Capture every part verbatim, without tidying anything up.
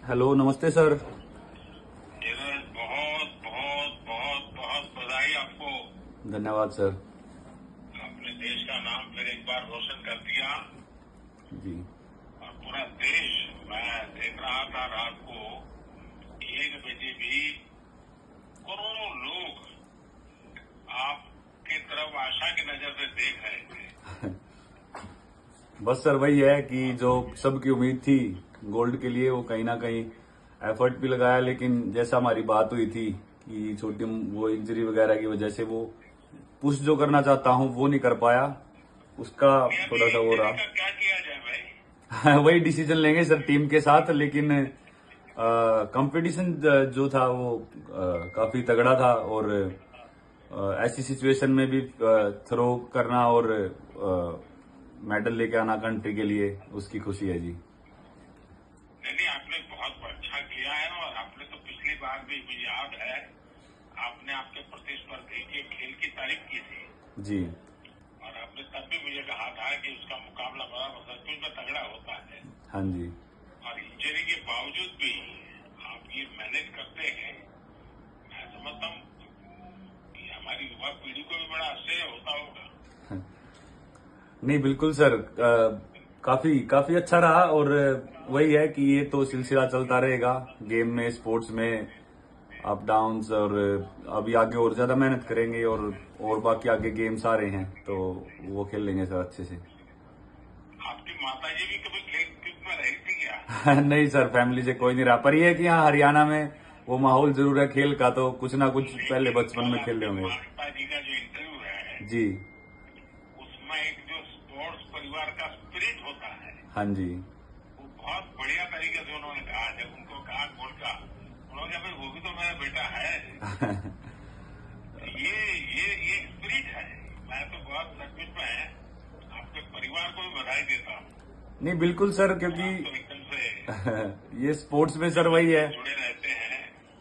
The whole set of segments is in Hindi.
हेलो, नमस्ते सर। धीरज, बहुत बहुत बहुत बहुत बधाई आपको। धन्यवाद सर। आपने देश का नाम फिर एक बार रोशन कर दिया जी और पूरा देश, मैं देख रहा था रात को एक बजे भी करोड़ों लोग आपकी तरफ आशा की नजर से देख रहे थे। बस सर वही है कि जो सबकी उम्मीद थी गोल्ड के लिए, वो कहीं ना कहीं एफर्ट भी लगाया, लेकिन जैसा हमारी बात हुई थी कि छोटी वो इंजरी वगैरह की वजह से वो पुश जो करना चाहता हूँ वो नहीं कर पाया, उसका थोड़ा सा वो रहा। क्या किया जाए भाई? वही डिसीजन लेंगे सर टीम के साथ, लेकिन कंपटीशन जो था वो आ, काफी तगड़ा था और आ, ऐसी सिचुएशन में भी थ्रो करना और मेडल लेके आना कंट्री के लिए, उसकी खुशी है जी। नहीं नहीं, आपने बहुत अच्छा किया है और आपने तो पिछली बार भी, मुझे याद है, आपने आपके प्रतिस्पर्धी के खेल की तारीफ की थी जी और आपने तब भी मुझे कहा था कि उसका मुकाबला बड़ा सचमुच में तगड़ा होता है। हाँ जी। और इंजरी के बावजूद भी आप ये मैनेज करते हैं, मैं समझता हूँ कि हमारी युवा पीढ़ी को भी बड़ा आश्चर्य होता होगा। नहीं बिल्कुल सर, आ, काफी काफी अच्छा रहा और वही है कि ये तो सिलसिला चलता रहेगा गेम में, स्पोर्ट्स में अप डाउन्स, और अभी आगे और ज्यादा मेहनत करेंगे और और बाकी आगे गेम्स आ रहे हैं तो वो खेल लेंगे सर अच्छे से। आपकी माता जी भी कभी खेल कूद में रही थी क्या? नहीं सर, फैमिली से कोई नहीं रहा, पर ये है कि यहाँ हरियाणा में वो माहौल जरूर है खेल का, तो कुछ ना कुछ पहले बचपन में खेल रहे होंगे। माता जी का जो इंटरव्यू है जी उसमें एक जो स्पोर्ट्स परिवार का स्पिरिट होता है, हाँ जी। वो बहुत बढ़िया तरीके से उन्होंने कहा। जब उनको कहा गोल का, उन्होंने कहा भाई वो भी तो मेरा बेटा है। ये ये ये स्पिरिट है। मैं तो बहुत सचमुच में आपके परिवार को भी बधाई देता हूँ। नहीं बिल्कुल सर, क्योंकि तो एकदम से ये स्पोर्ट्स में सर वही है। जुड़े रहते हैं।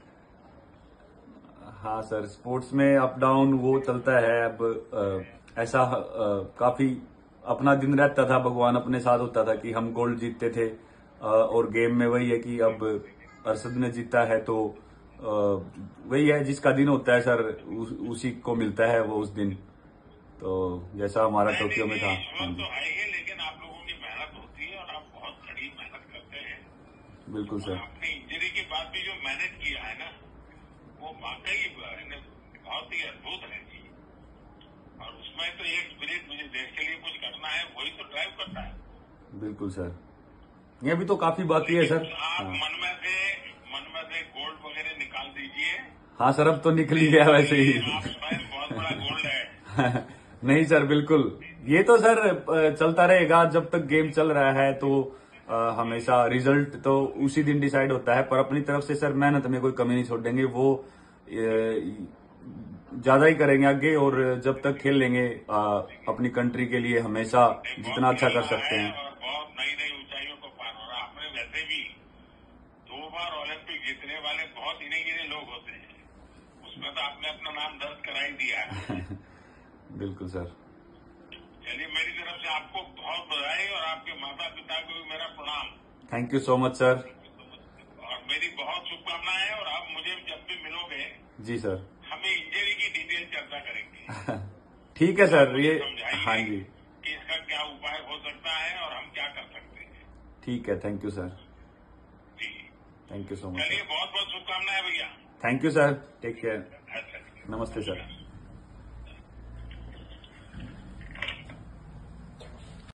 हाँ सर, स्पोर्ट्स में अप डाउन वो चलता है। अब अ, ऐसा अ, काफी अपना दिन रहता था, भगवान अपने साथ होता था कि हम गोल्ड जीतते थे, अ, और गेम में वही है कि अब अरशद ने जीता है तो अ, वही है, जिसका दिन होता है सर उस, उसी को मिलता है वो उस दिन, तो जैसा हमारा नहीं टोक्यो नहीं में था। नहीं, हाँ ईश्वर जी तो है ही, लेकिन आप लोगों की मेहनत होती है और आप बहुत कड़ी मेहनत करते हैं। बिल्कुल और सर। आपने इंजरी के बाद भी जो मैनेज किया है ना, वो वाकई बहुत ही अद्भुत है जी। और उसमें तो एक स्पिरिट, मुझे देश के लिए कुछ करना है, वही तो ड्राइव करता है। बिल्कुल सर, ये भी तो काफी बाकी है सर। लेकिन आप हाँ मन में से मन में से गोल्ड वगैरह निकाल दीजिए। हाँ सर, अब तो निकल ही गया वैसे ये ही। आप स्वयं बहुत बड़ा गोल्ड है। नहीं सर, बिल्कुल ये तो सर अ, चलता रहेगा जब तक गेम चल रहा है, तो अ, हमेशा रिजल्ट तो उसी दिन डिसाइड होता है, पर अपनी तरफ से सर मेहनत में कोई कमी नहीं छोड़ेंगे, वो अ, ज्यादा ही करेंगे आगे, और जब तक खेल लेंगे अ, अपनी कंट्री के लिए हमेशा बहुत जितना अच्छा खेल कर रहा सकते है हैं। और बहुत नई नई ऊंचाइयों को पार हो रहा है। आपने वैसे भी दो बार ओलंपिक जीतने वाले बहुत गिने गिने लोग होते हैं, उसमें तो आपने अपना नाम दर्ज करा ही दिया है। बिल्कुल सर। चलिए, मेरी तरफ से आपको बहुत बधाई और आपके माता पिता को भी मेरा प्रणाम। Thank you so much sir. और मेरी बहुत शुभकामनाएं हैं और आप मुझे जब भी मिलोगे, जी सर। हमें इंजरी की डिटेल चर्चा करेंगे। ठीक है आप सर। मुझे ये हाँ समझाइए जी, कि इसका क्या उपाय हो सकता है और हम क्या कर सकते हैं। ठीक है। Thank you sir. जी, थैंक यू सो मच चलिए, सर। बहुत बहुत शुभकामनाएं भैया। Thank you sir. Take care. अच्छा, नमस्ते सर। नमस्कार।